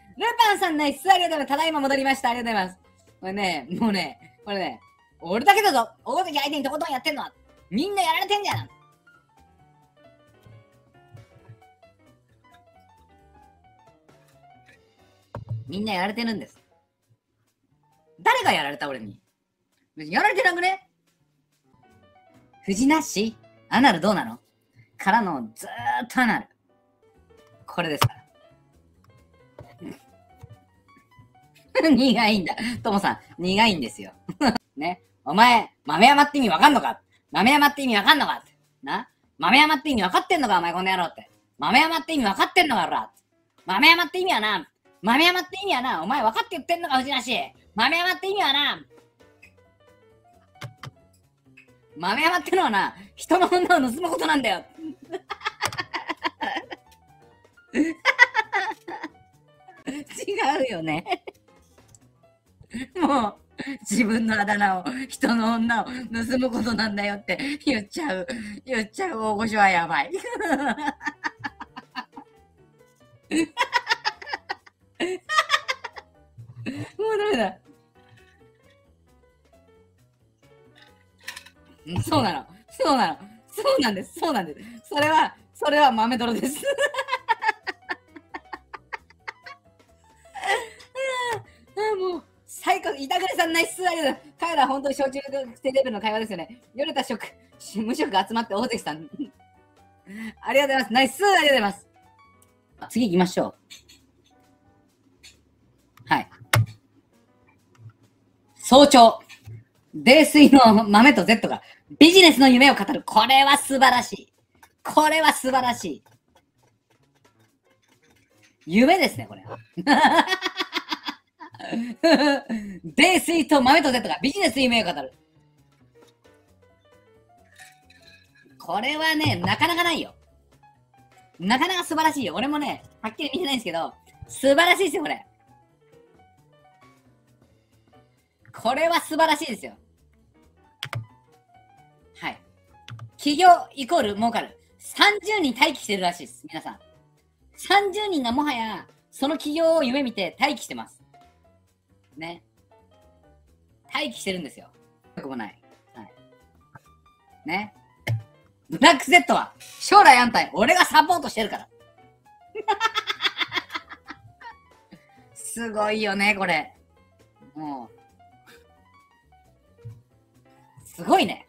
ルパンさんナイス、ありがとうございます。ただいま戻りました。ありがとうございます。これね、もうね、これね、俺だけだぞ。大関相手にとことんやってんのは。みんなやられてんじゃん。みんなやられてるんです。誰がやられた俺に。やられてなくね？藤なしアナルどうなのからのずーっとアナル。これですから。苦いんだ。ともさん、苦いんですよ。ね。お前、豆山って意味わかんのか豆山って意味わかんのかって。な豆山って意味わかってんのかお前この野郎って。豆山って意味わかってんのかおら。豆山って意味はな、豆山って意味はな、お前分かって言ってんのか藤なし。豆山って意味はな、豆山ってのはな、人の女を盗むことなんだよ。違うよね。もう、自分のあだ名を、人の女を盗むことなんだよって言っちゃう大御所はやばい。もうダメだ。そうなの。そうなの。そうなんです。そうなんです。それは豆泥です。もう、最高、板倉さんナイスありがとう。彼ら本当に小中生レベルの会話ですよね。よれた無職集まって大関さん。ありがとうございます。ナイスありがとうございます。次行きましょう。はい。早朝。泥酔の豆と Z がビジネスの夢を語る。これは素晴らしい。これは素晴らしい。夢ですね、これは。泥酔と豆と Z がビジネスの夢を語る。これはね、なかなかないよ。なかなか素晴らしいよ。俺もね、はっきり見てないんですけど、素晴らしいですよ、これ。これは素晴らしいですよ。はい。起業イコール儲かる。30人待機してるらしいです、皆さん。30人がもはや、その起業を夢見て待機してます。ね。待機してるんですよ。よくもない。はい。ね。ブラック Z は、将来安泰、俺がサポートしてるから。すごいよね、これ。もう。すごいね。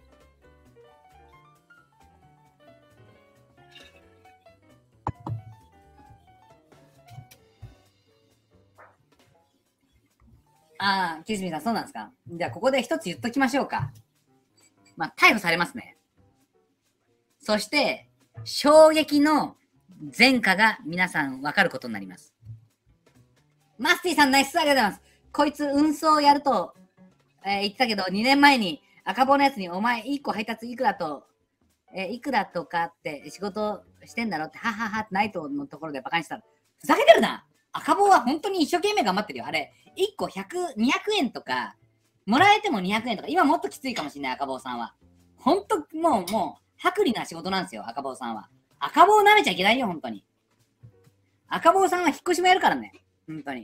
ああ、キスミさん、そうなんですか。じゃあ、ここで一つ言っときましょうか。まあ、逮捕されますね。そして、衝撃の前科が皆さん分かることになります。マスティさん、ナイスありがとうございます。こいつ、運送やると、言ってたけど、2年前に赤棒のやつに、お前、1個配達いくらとかって仕事してんだろって、ははは、ナイトのところでバカにしたら、ふざけてるな。赤棒は本当に一生懸命頑張ってるよ。あれ、1個100、200円とか、もらえても200円とか、今もっときついかもしれない、赤棒さんは。本当、もう、薄利な仕事なんですよ、赤棒さんは。赤棒舐めちゃいけないよ、本当に。赤棒さんは引っ越しもやるからね。本当に。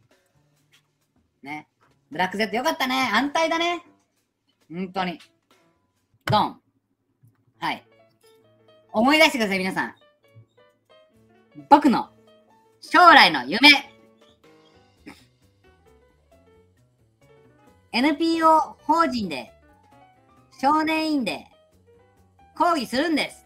ね。ブラック Z よかったね。安泰だね。本当に。ドン。はい。思い出してください、皆さん。僕の将来の夢。NPO 法人で、少年院で講義するんです。